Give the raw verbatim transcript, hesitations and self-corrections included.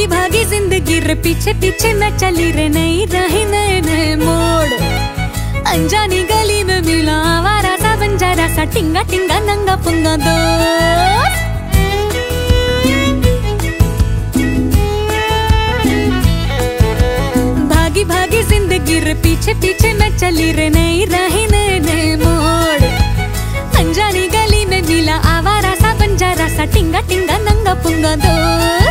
भागी जिंदगी रे पीछे पीछे मैं चली रे, नहीं रही नए नए मोड़। अनजानी गली में मिला आवारा सा बंजारा सा, टिंगा टिंगा नंगा पुंगा दोस्त। भागी भागी जिंदगी रे पीछे पीछे मैं चली रे, नहीं रही नए नए मोड़। अनजानी गली में मिला आवारा सा बंजारा सा, टिंगा टिंगा नंगा पुंगा दोस्त।